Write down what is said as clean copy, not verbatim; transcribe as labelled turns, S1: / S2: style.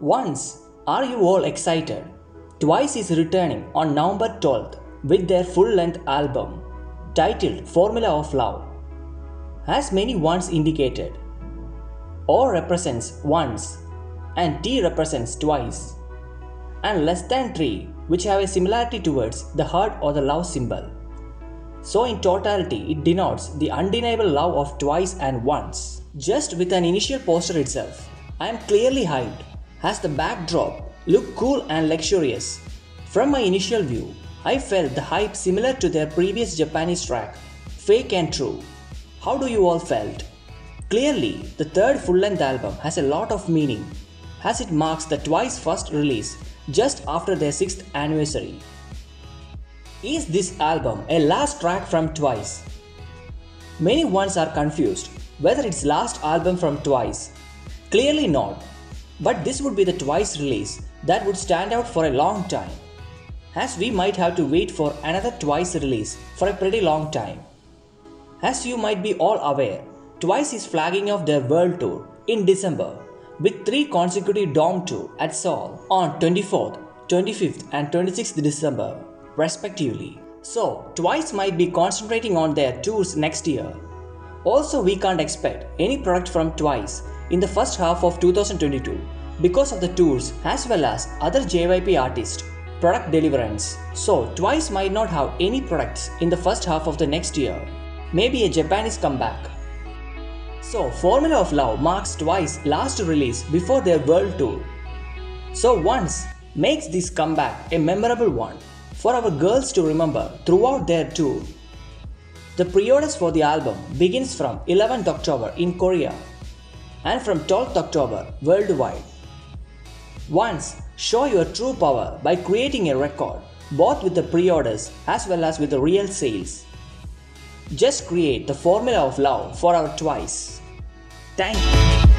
S1: Once, are you all excited? Twice is returning on November 12th with their full-length album titled Formula of Love. As many ones indicated, O represents once and T represents twice, and less than 3 which have a similarity towards the heart or the love symbol. So in totality it denotes the undeniable love of twice and once. Just with an initial poster itself, I am clearly hyped as the backdrop looked cool and luxurious. From my initial view, I felt the hype similar to their previous Japanese track, Fake and True. How do you all felt? Clearly, the third full-length album has a lot of meaning as it marks the Twice first release just after their 6th anniversary. Is this album a last track from Twice? Many ones are confused whether it's last album from Twice. Clearly not, but this would be the Twice release that would stand out for a long time, as we might have to wait for another Twice release for a pretty long time. As you might be all aware, Twice is flagging off their world tour in December with 3 consecutive Dome tours at Seoul on 24th, 25th and 26th December respectively. So Twice might be concentrating on their tours next year. Also, we can't expect any product from Twice in the first half of 2022 because of the tours as well as other JYP artists' product deliverance. So Twice might not have any products in the first half of the next year. Maybe a Japanese comeback. So Formula of Love marks Twice's last release before their world tour. So Once makes this comeback a memorable one for our girls to remember throughout their tour. The pre-orders for the album begins from 11th October in Korea and from 12th October worldwide. Once, show your true power by creating a record both with the pre-orders as well as with the real sales. Just create the Formula of Love for our Twice. Thank you.